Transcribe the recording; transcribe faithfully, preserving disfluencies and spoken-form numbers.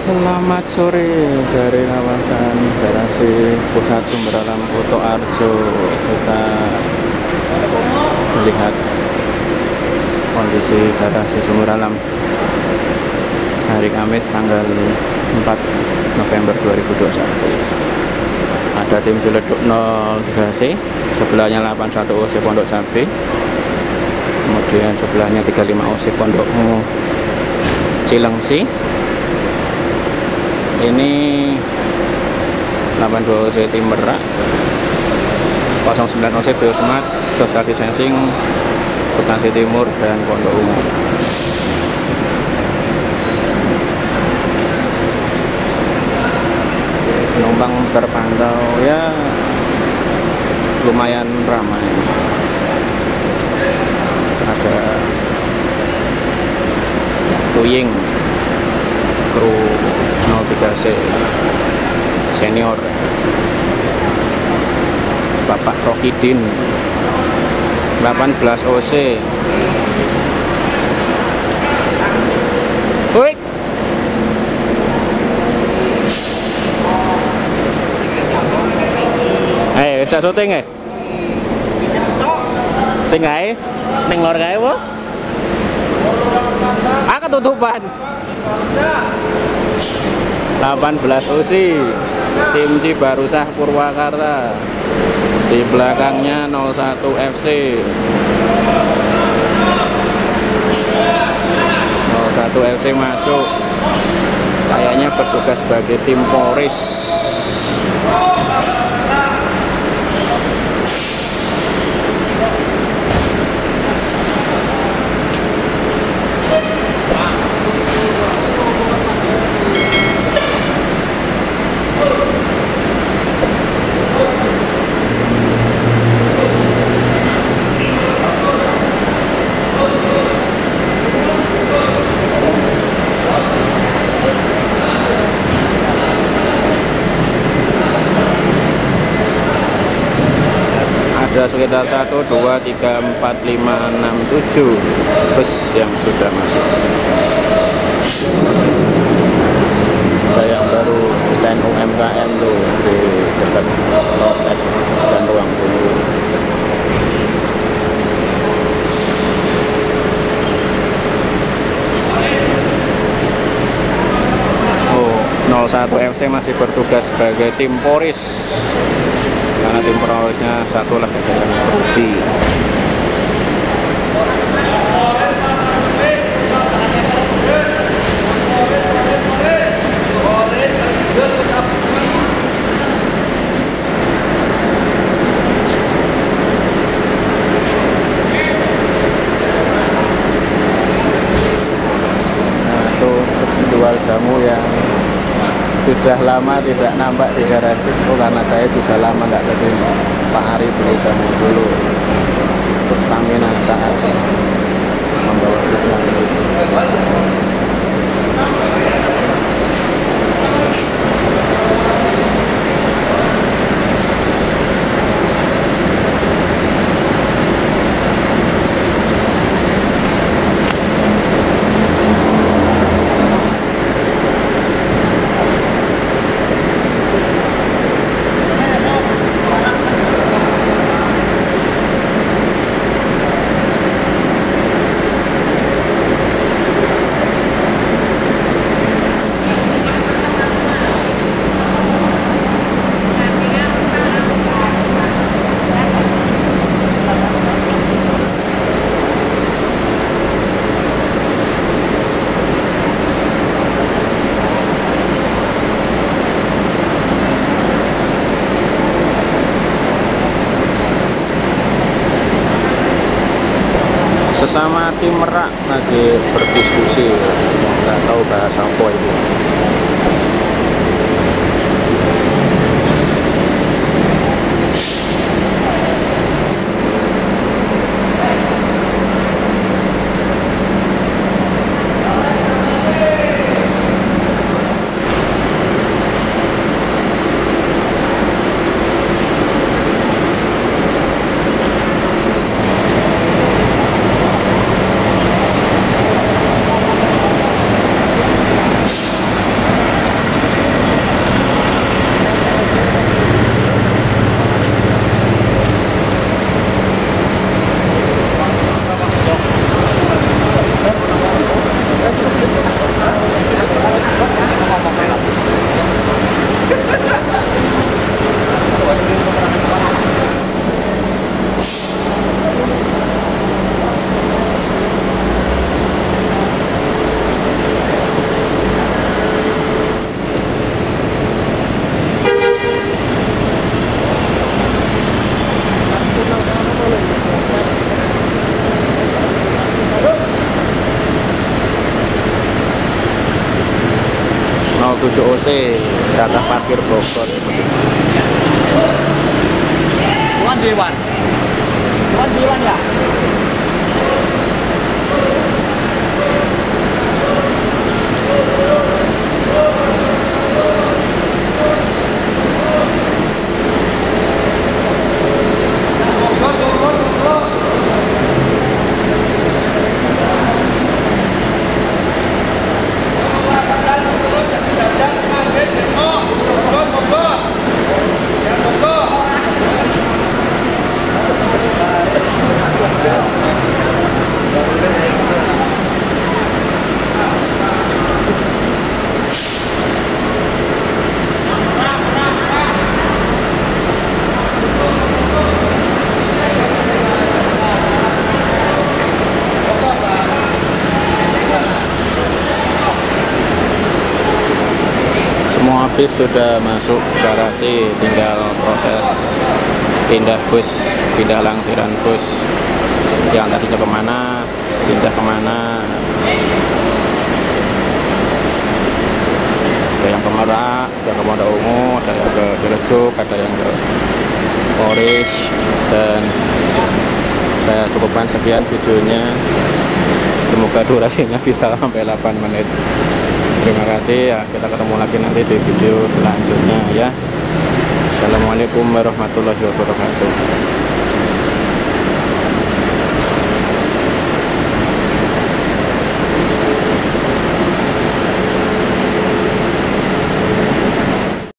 Selamat sore dari kawasan garasi pusat sumber alam Kuto Arjo. Kita melihat kondisi garasi sumber alam hari Kamis tanggal empat November dua ribu dua puluh satu. Ada tim Ciledug nol tiga C, sebelahnya delapan satu O C Pondok Cabe, kemudian sebelahnya tiga lima O C Pondok Cilengsi. Ini delapan dua O C Tim Merak, nol sembilan O C Biosmart, Social Distancing, Bekasi Timur, dan Pondok Ungu. Penumpang terpantau ya lumayan ramai. Ada Tuying, kru nol tiga C senior, Bapak Rokidin, delapan belas O C. Woi, eh bisa syuting ya? Sing ae ning lor kae apa? Ah, ketutupan. delapan belas O C tim Cibarusah Purwakarta, di belakangnya nol satu F C. nol satu F C masuk, kayaknya bertugas sebagai tim Polris. Ada sekitar satu, dua, tiga, empat, lima, enam, tujuh bus yang sudah masuk. Ada yang baru stand U M K M tuh di dekat loket dan ruang tunggu. Oh, nol satu F C masih bertugas sebagai tim Polris, karena tim Polrisnya satu lagi dengan Rudi. Nah, itu penjual jamu yang sudah lama tidak nampak di garasi. Oh, karena saya juga lama nggak kesini. Pak Ari beli jamu dulu untuk stamina saat membawa Krisna. Sesama tim Merak lagi berdiskusi, nggak tahu bahasa apa itu. nol tujuh O C jatah parkir Bogor. Wan Dewan. Wan Dewan ya. Semua bis sudah masuk garasi, tinggal proses pindah bus, pindah langsiran bus yang tadinya kemana, pindah kemana. Ada yang ke Merak, ada ke Pondok Ungu, ada yang ke Ciledug, ada yang ke Oris. Dan saya cukupkan sekian videonya, semoga durasinya bisa sampai delapan menit. Terima kasih ya, kita ketemu lagi nanti di video selanjutnya ya. Assalamualaikum warahmatullahi wabarakatuh.